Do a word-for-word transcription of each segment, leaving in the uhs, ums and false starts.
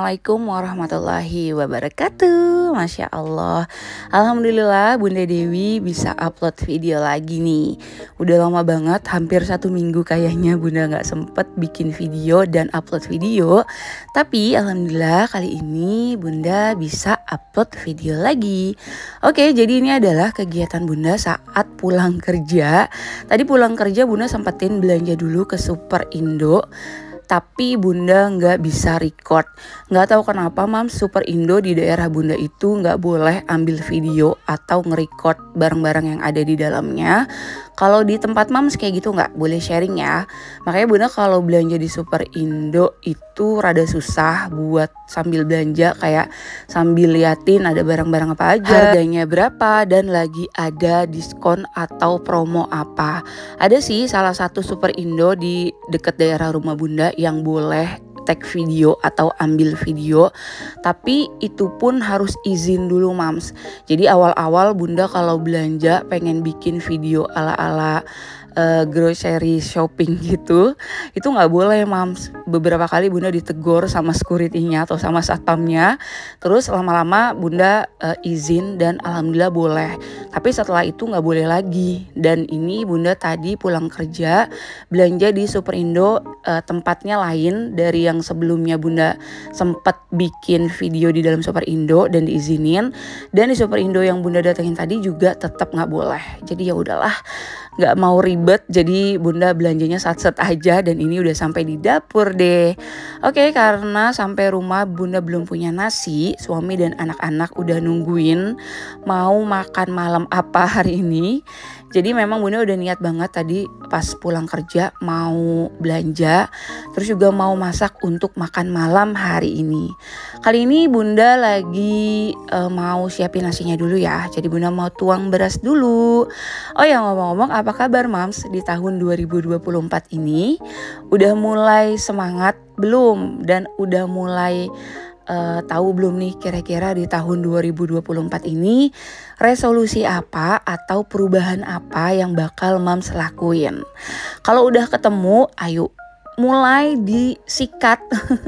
Assalamualaikum warahmatullahi wabarakatuh. Masya Allah, Alhamdulillah Bunda Dewi bisa upload video lagi nih. Udah lama banget, hampir satu minggu kayaknya Bunda gak sempet bikin video dan upload video. Tapi Alhamdulillah kali ini Bunda bisa upload video lagi. Oke, jadi ini adalah kegiatan Bunda saat pulang kerja. Tadi pulang kerja Bunda sempetin belanja dulu ke Super Indo, tapi Bunda nggak bisa record. Nggak tahu kenapa Mams, Super Indo di daerah Bunda itu nggak boleh ambil video atau nge-record barang-barang yang ada di dalamnya. Kalau di tempat Mams kayak gitu nggak boleh sharing ya. Makanya Bunda kalau belanja di Super Indo itu rada susah buat sambil belanja, kayak sambil liatin ada barang-barang apa aja, harganya berapa, dan lagi ada diskon atau promo apa. Ada sih salah satu Super Indo di dekat daerah rumah Bunda yang boleh tag video atau ambil video, tapi itu pun harus izin dulu Mams. Jadi awal-awal Bunda kalau belanja pengen bikin video ala-ala uh, grocery shopping gitu, itu nggak boleh Mams. Beberapa kali Bunda ditegur sama security-nya atau sama satpamnya. Terus lama-lama Bunda uh, izin dan alhamdulillah boleh. Tapi setelah itu nggak boleh lagi. Dan ini Bunda tadi pulang kerja belanja di Super Indo, uh, tempatnya lain dari yang sebelumnya Bunda sempat bikin video di dalam Super Indo dan diizinin. Dan di Super Indo yang Bunda datengin tadi juga tetap nggak boleh. Jadi ya udahlah, nggak mau ribet, jadi Bunda belanjanya sat-set aja. Dan ini udah sampai di dapur deh. Oke, karena sampai rumah Bunda belum punya nasi, suami dan anak-anak udah nungguin mau makan malam apa hari ini. Jadi memang Bunda udah niat banget tadi pas pulang kerja mau belanja, terus juga mau masak untuk makan malam hari ini. Kali ini Bunda lagi uh, mau siapin nasinya dulu ya. Jadi Bunda mau tuang beras dulu. Oh ya, ngomong-ngomong, apa kabar Mams di tahun dua ribu dua puluh empat ini? Udah mulai semangat belum? Dan udah mulai Uh, tahu belum nih kira-kira di tahun dua ribu dua puluh empat ini resolusi apa atau perubahan apa yang bakal Mams lakuin? Kalau udah ketemu, ayo mulai disikat,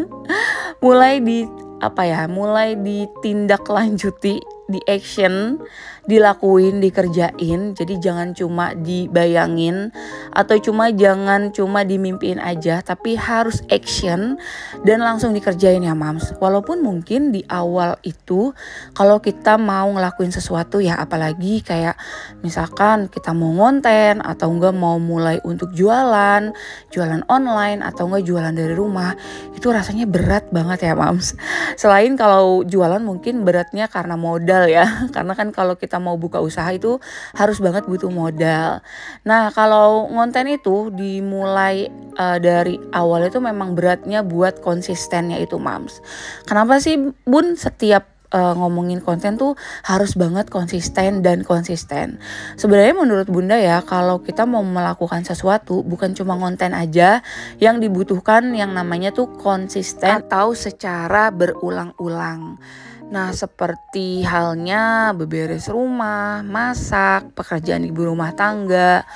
mulai di apa ya, mulai ditindaklanjuti, di action, dilakuin, dikerjain. Jadi jangan cuma dibayangin atau cuma jangan cuma dimimpiin aja, tapi harus action dan langsung dikerjain ya Mams. Walaupun mungkin di awal itu kalau kita mau ngelakuin sesuatu ya, apalagi kayak misalkan kita mau ngonten atau enggak mau mulai untuk jualan, jualan online atau enggak jualan dari rumah, itu rasanya berat banget ya Mams. Selain kalau jualan mungkin beratnya karena modal ya, karena kan kalau kita mau buka usaha itu harus banget butuh modal. Nah kalau ngonten itu dimulai uh, dari awal itu memang beratnya buat konsistennya itu Mams. Kenapa sih Bun setiap uh, ngomongin konten tuh harus banget konsisten dan konsisten? Sebenarnya menurut Bunda ya, kalau kita mau melakukan sesuatu bukan cuma konten aja yang dibutuhkan, yang namanya tuh konsisten atau secara berulang-ulang. Nah seperti halnya beberes rumah, masak, pekerjaan ibu rumah tangga,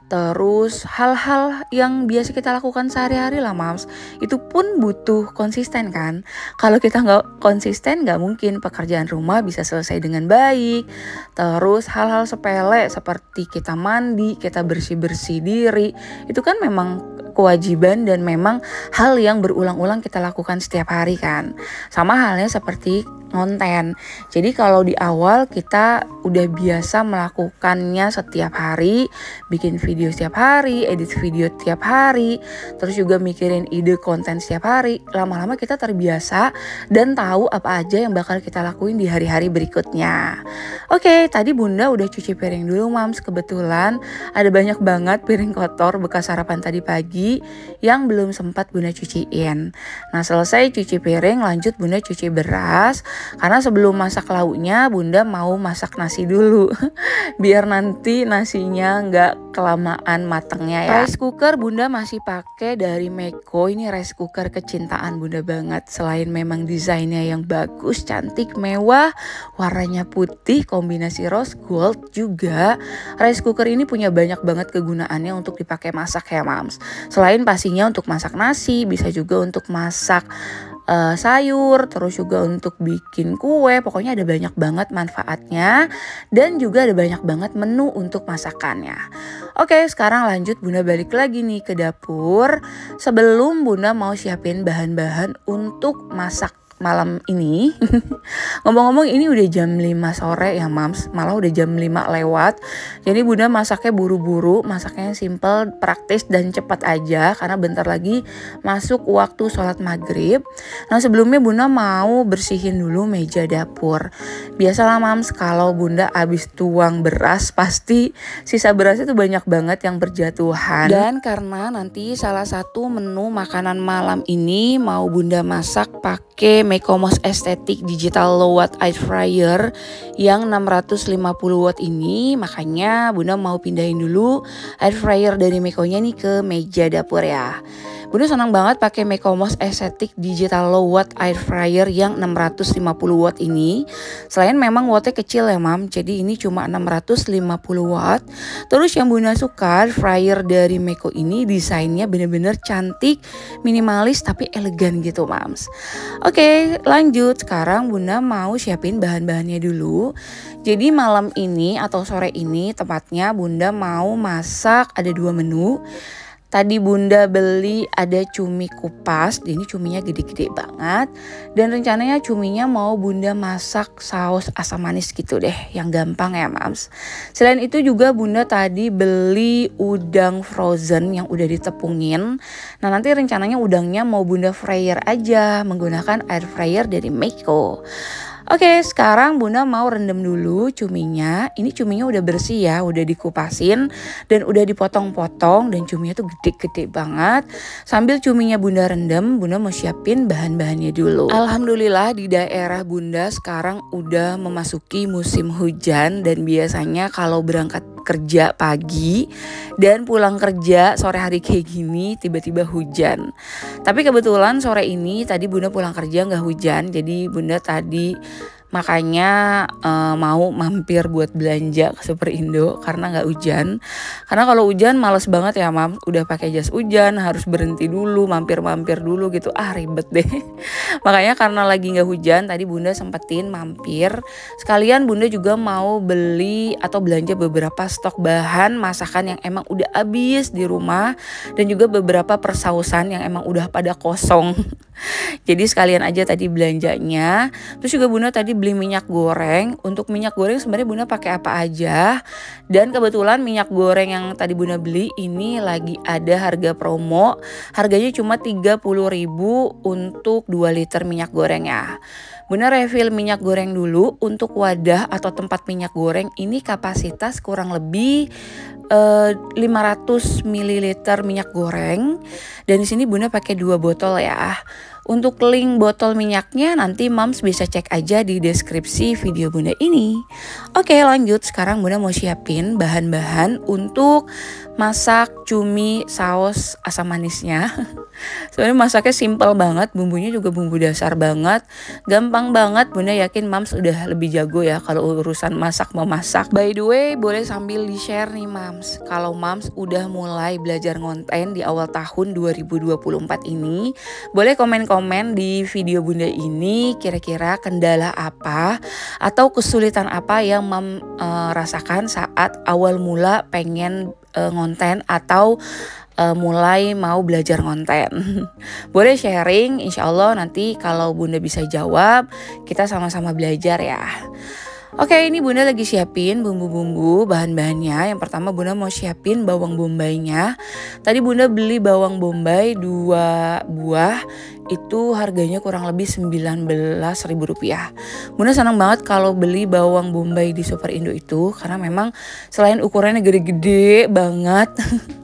terus hal-hal yang biasa kita lakukan sehari-hari lah Mams, itu pun butuh konsisten kan. Kalau kita nggak konsisten nggak mungkin pekerjaan rumah bisa selesai dengan baik. Terus hal-hal sepele seperti kita mandi, kita bersih-bersih diri, itu kan memang kewajiban dan memang hal yang berulang-ulang kita lakukan setiap hari kan. Sama halnya seperti konten. Jadi kalau di awal kita udah biasa melakukannya setiap hari, bikin video setiap hari, edit video setiap hari, terus juga mikirin ide konten setiap hari, lama-lama kita terbiasa dan tahu apa aja yang bakal kita lakuin di hari-hari berikutnya. Oke, tadi Bunda udah cuci piring dulu Mams. Kebetulan ada banyak banget piring kotor bekas sarapan tadi pagi yang belum sempat Bunda cuciin. Nah selesai cuci piring, lanjut Bunda cuci beras. Karena sebelum masak lauknya Bunda mau masak nasi dulu biar nanti nasinya nggak kelamaan matangnya ya. Rice cooker Bunda masih pakai dari Meko. Ini rice cooker kecintaan Bunda banget. Selain memang desainnya yang bagus, cantik, mewah, warnanya putih, kombinasi rose gold, juga rice cooker ini punya banyak banget kegunaannya untuk dipakai masak ya Mams. Selain pastinya untuk masak nasi, bisa juga untuk masak uh, sayur, terus juga untuk bikin kue. Pokoknya ada banyak banget manfaatnya dan juga ada banyak banget menu untuk masakannya. Oke, sekarang lanjut Bunda balik lagi nih ke dapur. Sebelum Bunda mau siapin bahan-bahan untuk masak malam ini. Ngomong-ngomong ini udah jam lima sore ya Mams, malah udah jam lima lewat. Jadi Bunda masaknya buru-buru, masaknya simple, praktis dan cepat aja karena bentar lagi masuk waktu sholat maghrib. Nah sebelumnya Bunda mau bersihin dulu meja dapur. Biasalah Mams, kalau Bunda abis tuang beras pasti sisa beras itu banyak banget yang berjatuhan. Dan karena nanti salah satu menu makanan malam ini mau Bunda masak pakai Mekomos Estetik Digital Low Watt Air Fryer yang enam ratus lima puluh watt ini, makanya Bunda mau pindahin dulu air fryer dari Mekonya nih ke meja dapur ya. Bunda senang banget pakai Mekomos Estetik Digital Low Watt Air Fryer yang enam ratus lima puluh watt ini. Selain memang wattnya kecil ya Mam, jadi ini cuma enam ratus lima puluh watt. Terus yang Bunda suka fryer dari Meko ini desainnya bener-bener cantik, minimalis tapi elegan gitu Mams. Oke lanjut, sekarang Bunda mau siapin bahan-bahannya dulu. Jadi malam ini atau sore ini tepatnya Bunda mau masak ada dua menu. Tadi Bunda beli ada cumi kupas, ini cuminya gede-gede banget. Dan rencananya cuminya mau Bunda masak saus asam manis gitu deh, yang gampang ya Mams. Selain itu juga Bunda tadi beli udang frozen yang udah ditepungin. Nah nanti rencananya udangnya mau Bunda fryer aja menggunakan air fryer dari Meko. Oke, sekarang Bunda mau rendam dulu cuminya. Ini cuminya udah bersih ya, udah dikupasin dan udah dipotong-potong dan cuminya tuh gede-gede banget. Sambil cuminya Bunda rendam, Bunda mau siapin bahan-bahannya dulu. Alhamdulillah di daerah Bunda sekarang udah memasuki musim hujan dan biasanya kalau berangkat kerja pagi dan pulang kerja sore hari kayak gini tiba-tiba hujan. Tapi kebetulan sore ini tadi Bunda pulang kerja nggak hujan, jadi Bunda tadi makanya uh, mau mampir buat belanja ke Superindo karena nggak hujan. Karena kalau hujan males banget ya Mam, udah pakai jas hujan harus berhenti dulu, mampir-mampir dulu gitu, ah ribet deh. Makanya karena lagi nggak hujan tadi Bunda sempetin mampir. Sekalian Bunda juga mau beli atau belanja beberapa stok bahan masakan yang emang udah habis di rumah dan juga beberapa persausan yang emang udah pada kosong. Jadi sekalian aja tadi belanjanya. Terus juga Bunda tadi beli minyak goreng. Untuk minyak goreng sebenarnya Bunda pakai apa aja. Dan kebetulan minyak goreng yang tadi Bunda beli ini lagi ada harga promo. Harganya cuma tiga puluh ribu untuk dua liter minyak goreng ya. Bunda refill minyak goreng dulu. Untuk wadah atau tempat minyak goreng ini kapasitas kurang lebih uh, lima ratus mililiter minyak goreng. Dan di sini Bunda pakai dua botol ya. Untuk link botol minyaknya nanti Mams bisa cek aja di deskripsi video Bunda ini. Oke lanjut, sekarang Bunda mau siapin bahan-bahan untuk masak cumi saus asam manisnya. Sebenarnya masaknya simple banget, bumbunya juga bumbu dasar banget, gampang banget. Bunda yakin Mams udah lebih jago ya kalau urusan masak memasak. By the way, boleh sambil di share nih Mams, kalau Mams udah mulai belajar ngonten di awal tahun dua ribu dua puluh empat ini, boleh komen-komen di video Bunda ini kira-kira kendala apa atau kesulitan apa yang Mam uh, rasakan saat awal mula pengen uh, ngonten atau Uh, mulai mau belajar konten. Boleh sharing, insya Allah nanti kalau Bunda bisa jawab kita sama-sama belajar ya. Oke, ini Bunda lagi siapin bumbu-bumbu bahan-bahannya. Yang pertama Bunda mau siapin bawang bombaynya. Tadi Bunda beli bawang bombay dua buah, itu harganya kurang lebih sembilan belas ribu rupiah. Bunda senang banget kalau beli bawang bombay di Superindo itu karena memang selain ukurannya gede-gede banget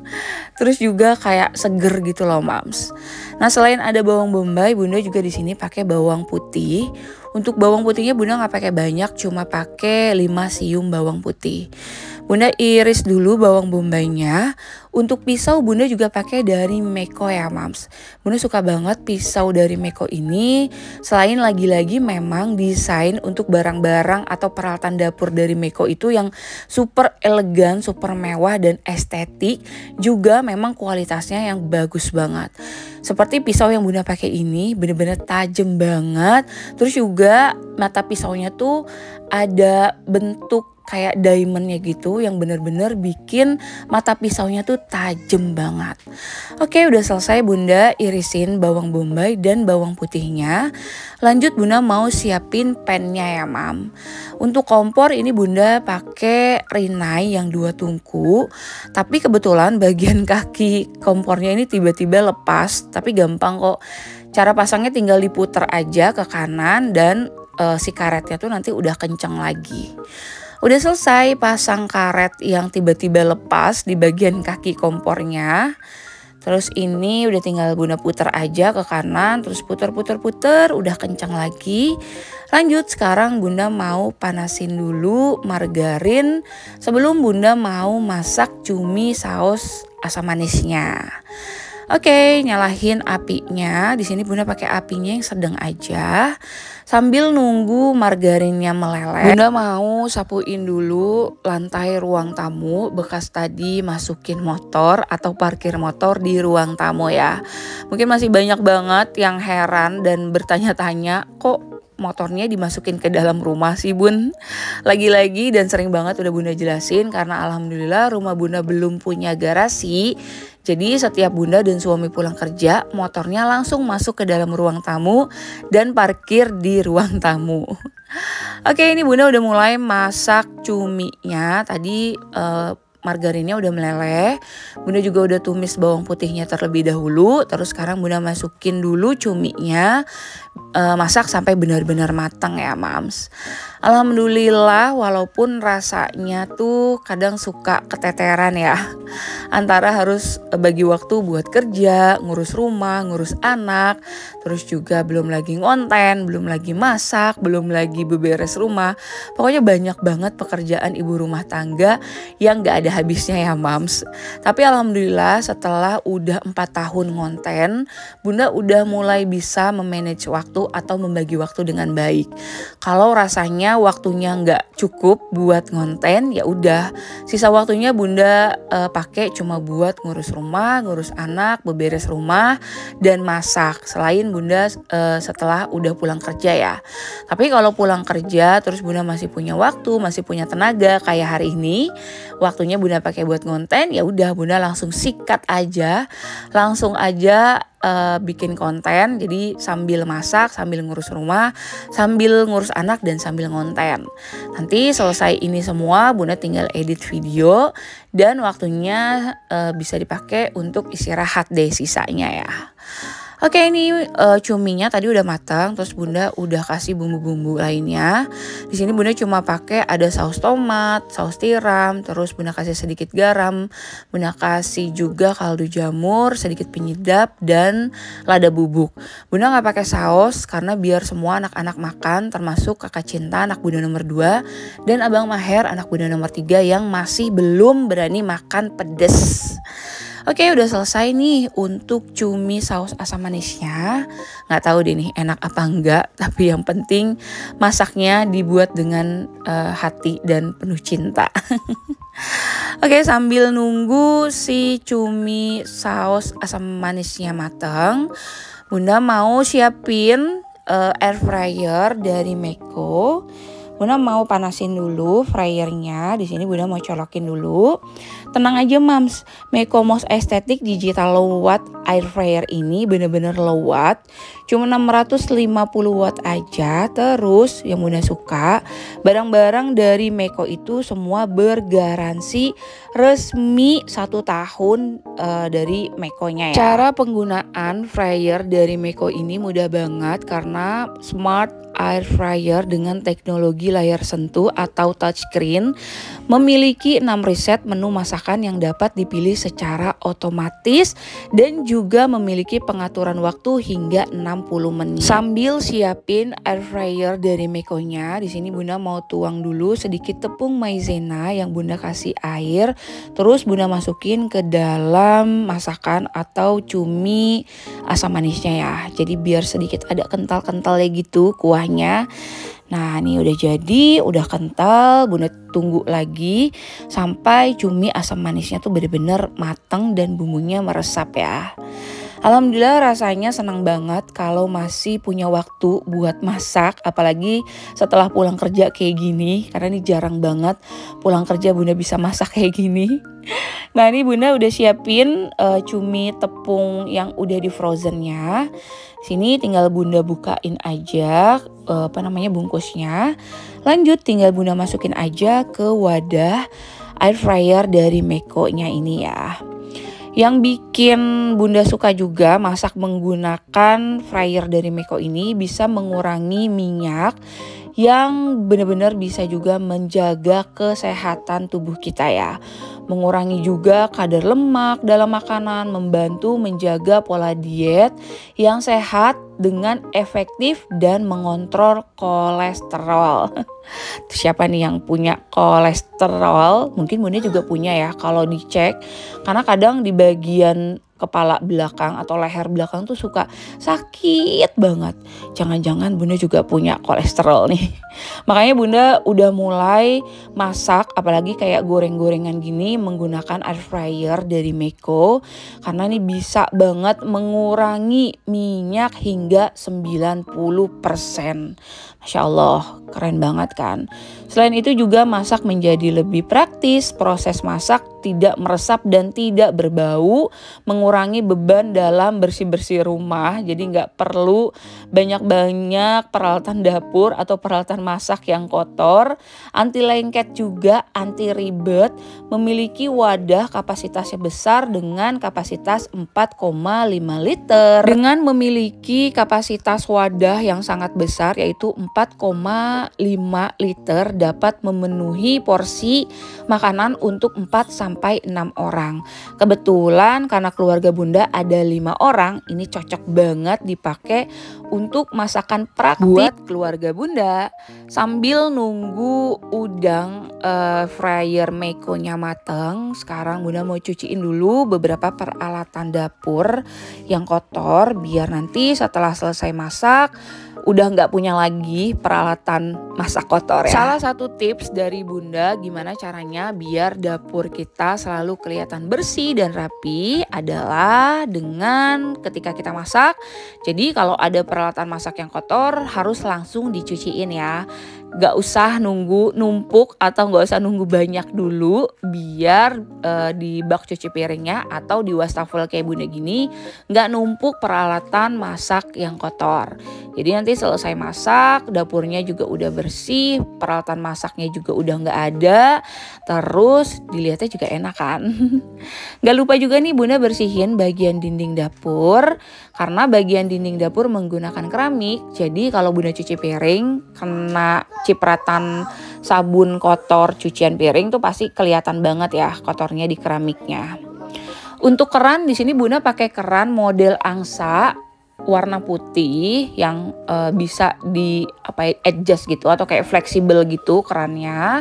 terus juga kayak seger gitu loh Mams. Nah selain ada bawang bombay, Bunda juga di sini pakai bawang putih. Untuk bawang putihnya Bunda nggak pakai banyak, cuma pakai lima siung bawang putih. Bunda iris dulu bawang bombaynya. Untuk pisau Bunda juga pakai dari Meko ya Mams. Bunda suka banget pisau dari Meko ini. Selain lagi-lagi memang desain untuk barang-barang atau peralatan dapur dari Meko itu yang super elegan, super mewah dan estetik. Juga memang kualitasnya yang bagus banget. Seperti pisau yang Bunda pakai ini bener-bener tajam banget. Terus juga mata pisaunya tuh ada bentuk kayak diamondnya gitu yang bener-bener bikin mata pisaunya tuh tajam banget. Oke, udah selesai Bunda irisin bawang bombay dan bawang putihnya. Lanjut Bunda mau siapin pannya ya Mam. Untuk kompor ini Bunda pakai Rinnai yang dua tungku. Tapi kebetulan bagian kaki kompornya ini tiba-tiba lepas. Tapi gampang kok. Cara pasangnya tinggal diputer aja ke kanan dan uh, si karetnya tuh nanti udah kenceng lagi. Udah selesai pasang karet yang tiba-tiba lepas di bagian kaki kompornya. Terus ini udah tinggal Bunda puter aja ke kanan. Terus puter-puter-puter udah kencang lagi. Lanjut sekarang Bunda mau panasin dulu margarin sebelum Bunda mau masak cumi saus asam manisnya. Oke, nyalahin apinya. Di sini Bunda pakai apinya yang sedang aja. Sambil nunggu margarinnya meleleh, Bunda mau sapuin dulu lantai ruang tamu bekas tadi masukin motor atau parkir motor di ruang tamu ya. Mungkin masih banyak banget yang heran dan bertanya-tanya, kok motornya dimasukin ke dalam rumah sih Bun? Lagi-lagi dan sering banget udah Bunda jelasin karena alhamdulillah rumah Bunda belum punya garasi. Jadi setiap Bunda dan suami pulang kerja, motornya langsung masuk ke dalam ruang tamu dan parkir di ruang tamu. Oke, ini Bunda udah mulai masak cuminya. Tadi uh, margarinnya udah meleleh. Bunda juga udah tumis bawang putihnya terlebih dahulu. Terus sekarang Bunda masukin dulu cuminya. Uh, masak sampai benar-benar matang ya Mams. Alhamdulillah walaupun rasanya tuh kadang suka keteteran ya. Antara harus bagi waktu buat kerja, ngurus rumah, ngurus anak. Terus juga belum lagi ngonten, belum lagi masak, belum lagi beberes rumah. Pokoknya banyak banget pekerjaan ibu rumah tangga yang gak ada habisnya ya Mams. Tapi alhamdulillah setelah udah empat tahun ngonten, Bunda udah mulai bisa memanage waktu atau membagi waktu dengan baik. Kalau rasanya waktunya nggak cukup buat ngonten, ya udah sisa waktunya Bunda uh, pakai cuma buat ngurus rumah, ngurus anak, beberes rumah dan masak. Selain Bunda uh, setelah udah pulang kerja ya. Tapi kalau pulang kerja terus Bunda masih punya waktu, masih punya tenaga kayak hari ini, waktunya Bunda pakai buat ngonten, ya udah Bunda langsung sikat aja, langsung aja Uh, bikin konten. Jadi sambil masak, sambil ngurus rumah, sambil ngurus anak dan sambil ngonten. Nanti selesai ini semua Bunda tinggal edit video dan waktunya uh, bisa dipakai untuk istirahat deh sisanya ya. Oke, ini uh, cuminya tadi udah matang, terus Bunda udah kasih bumbu-bumbu lainnya. Di sini Bunda cuma pakai ada saus tomat, saus tiram, terus Bunda kasih sedikit garam, Bunda kasih juga kaldu jamur, sedikit penyedap dan lada bubuk. Bunda nggak pakai saus karena biar semua anak-anak makan, termasuk kakak Cinta anak Bunda nomor dua dan Abang Maher anak Bunda nomor tiga yang masih belum berani makan pedes. Oke, udah selesai nih untuk cumi saus asam manisnya. Nggak tahu deh nih enak apa enggak, tapi yang penting masaknya dibuat dengan uh, hati dan penuh cinta. Oke, sambil nunggu si cumi saus asam manisnya matang, Bunda mau siapin uh, air fryer dari Meko. Bunda mau panasin dulu fryernya. Di sini Bunda mau colokin dulu. Tenang aja Mams, Meko Most Aesthetic Digital Low Watt Air Fryer ini bener-bener low watt. Cuma enam ratus lima puluh watt aja. Terus yang Bunda suka, barang-barang dari Meko itu semua bergaransi resmi satu tahun uh, dari Mekonya ya. Cara penggunaan fryer dari Meko ini mudah banget karena smart air fryer dengan teknologi teknologi layar sentuh atau touchscreen, memiliki enam preset menu masakan yang dapat dipilih secara otomatis dan juga memiliki pengaturan waktu hingga enam puluh menit. Sambil siapin air fryer dari Mekonya, di sini Bunda mau tuang dulu sedikit tepung maizena yang Bunda kasih air, terus Bunda masukin ke dalam masakan atau cumi asam manisnya ya. Jadi biar sedikit ada kental-kentalnya gitu kuahnya. Nah ini udah jadi, udah kental. Bunda tunggu lagi sampai cumi asam manisnya tuh bener-bener mateng dan bumbunya meresap ya. Alhamdulillah rasanya senang banget kalau masih punya waktu buat masak, apalagi setelah pulang kerja kayak gini, karena ini jarang banget pulang kerja Bunda bisa masak kayak gini. Nah ini Bunda udah siapin uh, cumi tepung yang udah di frozennya. Sini tinggal Bunda bukain aja uh, apa namanya bungkusnya. Lanjut tinggal Bunda masukin aja ke wadah air fryer dari Mekonya ini ya. Yang bikin Bunda suka juga masak menggunakan fryer dari Meko ini bisa mengurangi minyak yang benar-benar bisa juga menjaga kesehatan tubuh kita ya. Mengurangi juga kadar lemak dalam makanan, membantu menjaga pola diet yang sehat dengan efektif dan mengontrol kolesterol. Siapa nih yang punya kolesterol? Mungkin Bunda juga punya ya kalau dicek. Karena kadang di bagian kepala belakang atau leher belakang tuh suka sakit banget. Jangan-jangan Bunda juga punya kolesterol nih. Makanya Bunda udah mulai masak apalagi kayak goreng-gorengan gini menggunakan air fryer dari Meko. Karena ini bisa banget mengurangi minyak hingga sembilan puluh persen. Masya Allah, keren banget kan. Selain itu juga masak menjadi lebih praktis. Proses masak tidak meresap dan tidak berbau, mengurangi beban dalam bersih-bersih rumah. Jadi nggak perlu banyak-banyak peralatan dapur atau peralatan masak yang kotor. Anti lengket juga, anti ribet. Memiliki wadah kapasitasnya besar dengan kapasitas empat koma lima liter. Dengan memiliki kapasitas wadah yang sangat besar yaitu empat koma lima liter dapat memenuhi porsi makanan untuk empat sampai enam orang. Kebetulan karena keluarga Bunda ada lima orang, ini cocok banget dipakai untuk masakan praktis buat keluarga Bunda. Sambil nunggu udang uh, fryer Mekonya mateng, sekarang Bunda mau cuciin dulu beberapa peralatan dapur yang kotor biar nanti setelah selesai masak udah nggak punya lagi peralatan masak kotor ya. Salah satu tips dari Bunda gimana caranya biar dapur kita selalu kelihatan bersih dan rapi adalah dengan ketika kita masak. Jadi kalau ada peralatan masak yang kotor harus langsung dicuciin ya. Gak usah nunggu numpuk atau gak usah nunggu banyak dulu biar uh, di bak cuci piringnya atau di wastafel kayak Bunda gini gak numpuk peralatan masak yang kotor. Jadi nanti selesai masak dapurnya juga udah bersih, peralatan masaknya juga udah gak ada, terus dilihatnya juga enak kan. Gak lupa juga nih Bunda bersihin bagian dinding dapur karena bagian dinding dapur menggunakan keramik. Jadi kalau Bunda cuci piring kena cipratan sabun kotor cucian piring tuh pasti kelihatan banget ya kotornya di keramiknya. Untuk keran di sini Bunda pakai keran model angsa warna putih yang uh, bisa di apa adjust gitu atau kayak fleksibel gitu kerannya.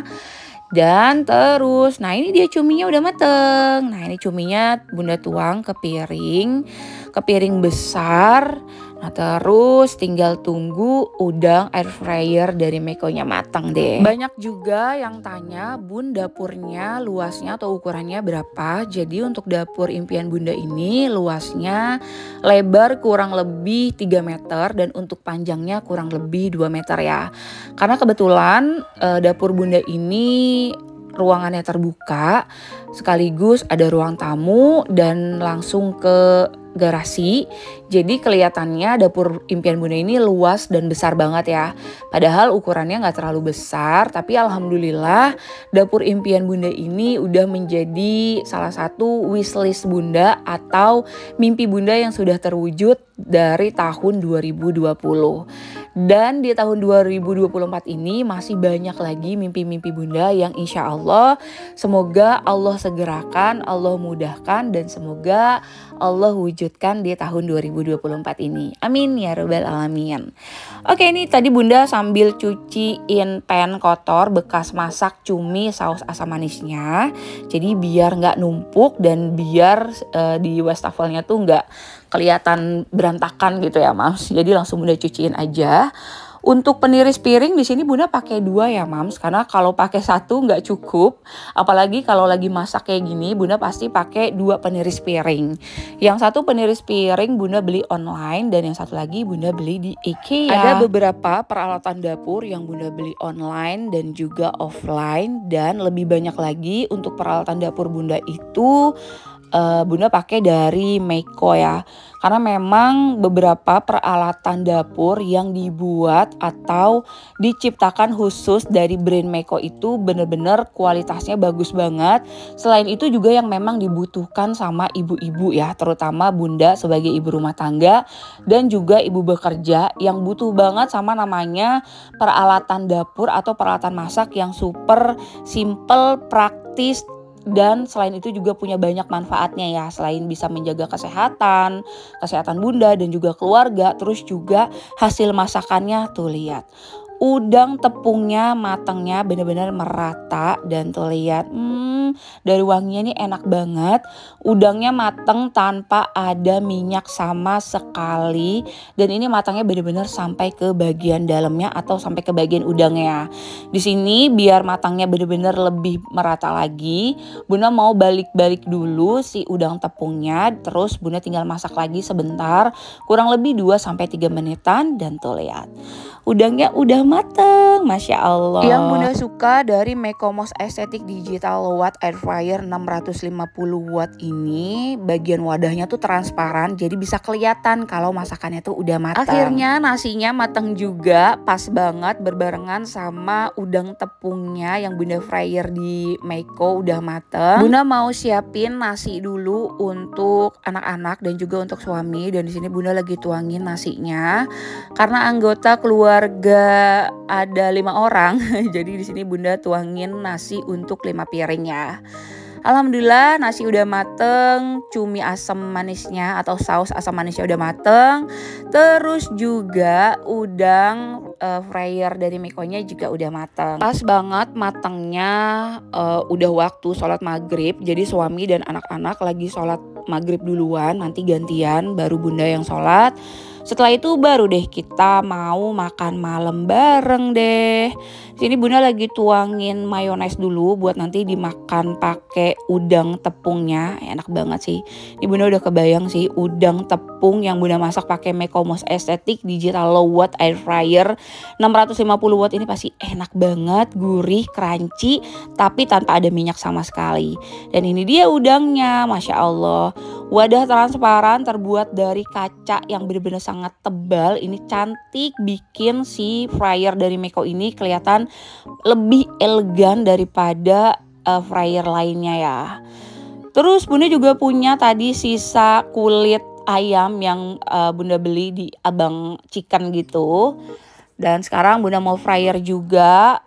Dan terus nah ini dia cuminya udah mateng. Nah ini cuminya Bunda tuang ke piring, ke piring besar. Nah terus tinggal tunggu udang air fryer dari Mekonya matang deh. Banyak juga yang tanya Bun dapurnya luasnya atau ukurannya berapa. Jadi untuk dapur impian Bunda ini luasnya lebar kurang lebih tiga meter dan untuk panjangnya kurang lebih dua meter ya. Karena kebetulan eh, dapur Bunda ini ruangannya terbuka sekaligus ada ruang tamu dan langsung ke garasi. Jadi kelihatannya dapur impian Bunda ini luas dan besar banget ya. Padahal ukurannya nggak terlalu besar, tapi alhamdulillah dapur impian Bunda ini udah menjadi salah satu wishlist Bunda atau mimpi Bunda yang sudah terwujud dari tahun dua ribu dua puluh. Dan di tahun dua ribu dua puluh empat ini masih banyak lagi mimpi-mimpi Bunda yang insya Allah semoga Allah segerakan, Allah mudahkan, dan semoga Allah wujudkan di tahun dua ribu dua puluh empat ini. Amin ya rabbal alamin. Oke, ini tadi Bunda sambil cuciin pan kotor bekas masak cumi saus asam manisnya. Jadi biar nggak numpuk dan biar uh, di wastafelnya tuh nggak kelihatan berantakan gitu ya Mams. Jadi langsung Bunda cuciin aja. Untuk peniris piring di sini Bunda pakai dua ya Mams, karena kalau pakai satu nggak cukup. Apalagi kalau lagi masak kayak gini, Bunda pasti pakai dua peniris piring. Yang satu peniris piring Bunda beli online dan yang satu lagi Bunda beli di IKEA. Ada beberapa peralatan dapur yang Bunda beli online dan juga offline, dan lebih banyak lagi untuk peralatan dapur Bunda itu Uh, Bunda pakai dari Meiko ya, karena memang beberapa peralatan dapur yang dibuat atau diciptakan khusus dari brand Meiko itu bener-bener kualitasnya bagus banget. Selain itu juga yang memang dibutuhkan sama ibu-ibu ya, terutama Bunda sebagai ibu rumah tangga dan juga ibu bekerja yang butuh banget sama namanya peralatan dapur atau peralatan masak yang super simple, praktis. Dan selain itu juga punya banyak manfaatnya ya. Selain bisa menjaga kesehatan, kesehatan Bunda dan juga keluarga. Terus juga hasil masakannya tuh lihat. Udang tepungnya matangnya benar-benar merata dan tuh lihat. Hmm, dari wanginya ini enak banget. Udangnya matang tanpa ada minyak sama sekali. Dan ini matangnya benar-benar sampai ke bagian dalamnya atau sampai ke bagian udangnya. Di sini biar matangnya benar-benar lebih merata lagi, Bunda mau balik-balik dulu si udang tepungnya. Terus Bunda tinggal masak lagi sebentar, kurang lebih dua sampai tiga menitan dan tuh lihat. Udangnya udah mateng, Masya Allah. Yang Bunda suka dari Mekomos Aesthetic Digital Low Watt Air Fryer enam ratus lima puluh watt ini, bagian wadahnya tuh transparan, jadi bisa kelihatan kalau masakannya tuh udah matang. Akhirnya nasinya mateng juga, pas banget berbarengan sama udang tepungnya yang Bunda fryer di Meiko udah mateng. Bunda mau siapin nasi dulu untuk anak-anak dan juga untuk suami, dan di sini Bunda lagi tuangin nasinya karena anggota keluarga Keluarga ada lima orang, jadi di sini Bunda tuangin nasi untuk lima piring ya. Alhamdulillah nasi udah mateng, cumi asam manisnya atau saus asam manisnya udah mateng. Terus juga udang uh, fryer dari Meikonya juga udah mateng. Pas banget matengnya, uh, udah waktu sholat maghrib. Jadi suami dan anak-anak lagi sholat maghrib duluan, nanti gantian baru Bunda yang sholat. Setelah itu baru deh kita mau makan malam bareng deh. Sini Bunda lagi tuangin mayones dulu buat nanti dimakan pakai udang tepungnya. Enak banget sih. Ini Bunda udah kebayang sih udang tepung yang Bunda masak pakai Mekomos Aesthetic Digital Low Watt Air Fryer enam ratus lima puluh watt ini pasti enak banget, gurih, crunchy, tapi tanpa ada minyak sama sekali. Dan ini dia udangnya, Masya Allah. Wadah transparan terbuat dari kaca yang benar-benar sangat tebal. Ini cantik, bikin si fryer dari Meiko ini kelihatan lebih elegan daripada uh, fryer lainnya ya. Terus Bunda juga punya tadi sisa kulit ayam yang uh, Bunda beli di Abang Chicken gitu. Dan sekarang Bunda mau fryer juga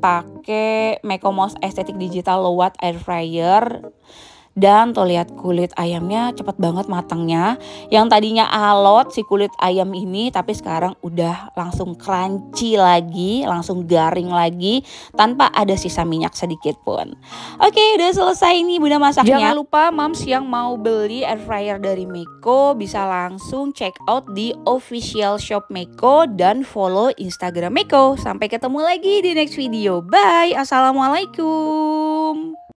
pakai Mekomos Aesthetic Digital Low Watt Air Fryer. Dan tuh lihat kulit ayamnya cepet banget matangnya. Yang tadinya alot si kulit ayam ini, tapi sekarang udah langsung crunchy lagi, langsung garing lagi tanpa ada sisa minyak sedikit pun. Oke, udah selesai nih Bunda masaknya. Jangan lupa Mams yang mau beli air fryer dari Meiko bisa langsung check out di official shop Meiko dan follow Instagram Meiko. Sampai ketemu lagi di next video. Bye. Assalamualaikum.